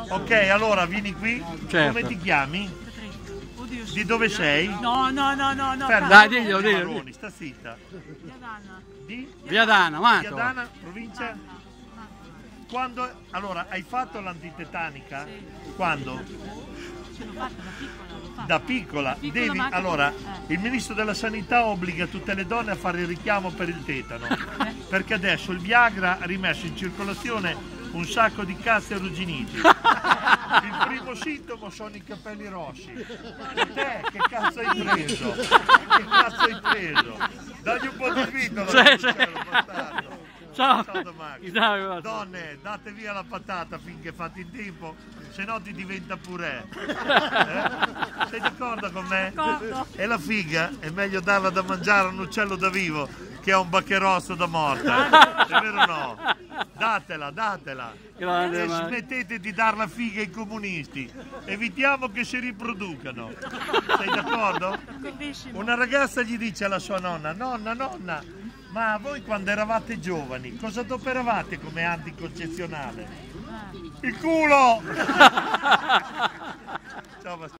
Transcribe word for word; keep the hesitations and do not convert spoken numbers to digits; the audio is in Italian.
Ok, allora vieni qui. Certo. Come ti chiami? Di dove sei? No, no, no, no, no. Ferma. Dai, diglielo, diglielo. Marroni, sta zitta. Di? Via Dana, Via Manto. Dana, provincia? Quando, allora, hai fatto l'antitetanica? Sì. Quando? Ce l'ho fatta da piccola, l'ho fatta. Da piccola. Da piccola, Devi, ma anche allora, eh. il ministro della sanità obbliga tutte le donne a fare il richiamo per il tetano, Eh. perché adesso il Viagra ha rimesso in circolazione un sacco di cazzi arrugginiti. Il primo sintomo sono i capelli rossi. E te che cazzo hai preso? Che cazzo hai preso? Dagli un po' di svitolo. Sì, sì. Bastardo. Ciao. Ciao da Max. Ciao. Donne, date via la patata finché fate in tempo, se no ti diventa purè. Eh? Sei d'accordo con me? D'accordo. E la figa è meglio darla da mangiare a un uccello da vivo che a un baccherosso da morta. È vero o no? Datela, datela. Grande, E Max. smettete di dar la figa ai comunisti. Evitiamo che si riproducano. Sei d'accordo? D'accordissimo. Una ragazza gli dice alla sua nonna: nonna, nonna, ma voi quando eravate giovani cosa adoperavate come anticoncezionale? Il culo! Ciao,